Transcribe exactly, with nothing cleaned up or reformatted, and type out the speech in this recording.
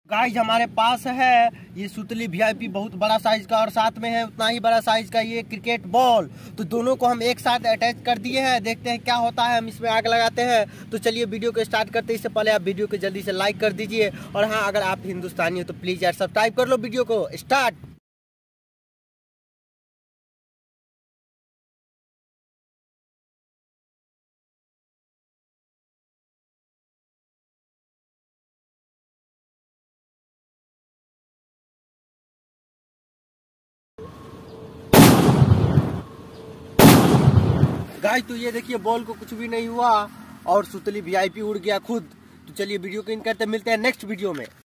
Guys हमारे पास है ये सुतली वीआईपी बहुत बड़ा साइज का, और साथ में है उतना ही बड़ा साइज का ये क्रिकेट बॉल। तो दोनों को हम एक साथ अटैच कर दिए हैं, देखते हैं क्या होता है। हम इसमें आग लगाते हैं। तो चलिए वीडियो को स्टार्ट करते हैं। इससे पहले आप वीडियो को जल्दी से लाइक कर दीजिए, और हाँ अगर आप हिंदुस्तानी हो तो प्लीज यार सब्सक्राइब कर लो। वीडियो को स्टार्ट। गाइस तो ये देखिए बॉल को कुछ भी नहीं हुआ और सुतली वीआईपी उड़ गया खुद। तो चलिए वीडियो को इन करते, मिलते हैं नेक्स्ट वीडियो में।